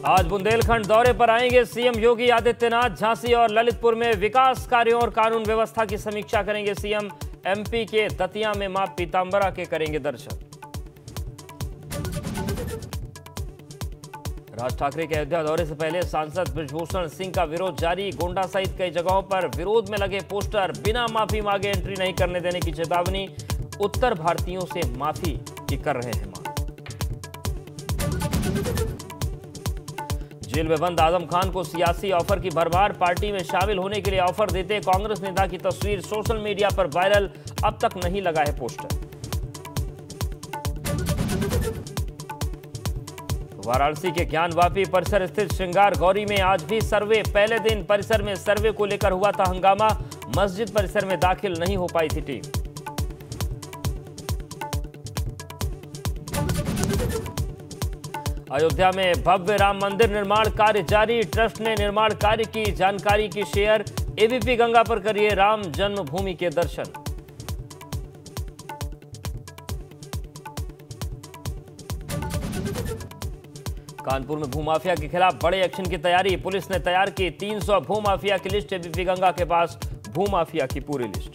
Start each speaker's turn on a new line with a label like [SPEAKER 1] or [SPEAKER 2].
[SPEAKER 1] आज बुंदेलखंड दौरे पर आएंगे सीएम योगी आदित्यनाथ। झांसी और ललितपुर में विकास कार्यों और कानून व्यवस्था की समीक्षा करेंगे सीएम। एमपी के दतिया में मां पीतांबरा के करेंगे दर्शन। राज ठाकरे के अयोध्या दौरे से पहले सांसद बृजभूषण सिंह का विरोध जारी। गोंडा सहित कई जगहों पर विरोध में लगे पोस्टर। बिना माफी मांगे एंट्री नहीं करने देने की चेतावनी। उत्तर भारतीयों से माफी की कर रहे हैं मांग। जेल में बंद आजम खान को सियासी ऑफर की भरमार। पार्टी में शामिल होने के लिए ऑफर देते कांग्रेस नेता की तस्वीर सोशल मीडिया पर वायरल। अब तक नहीं लगा है पोस्टर। वाराणसी के ज्ञानवापी परिसर स्थित श्रृंगार गौरी में आज भी सर्वे। पहले दिन परिसर में सर्वे को लेकर हुआ था हंगामा। मस्जिद परिसर में दाखिल नहीं हो पाई थी टीम। अयोध्या में भव्य राम मंदिर निर्माण कार्य जारी। ट्रस्ट ने निर्माण कार्य की जानकारी की शेयर। एबीपी गंगा पर करिए राम जन्मभूमि के दर्शन। कानपुर में भूमाफिया के खिलाफ बड़े एक्शन की तैयारी। पुलिस ने तैयार की 300 भूमाफिया की लिस्ट। एबीपी गंगा के पास भूमाफिया की पूरी लिस्ट।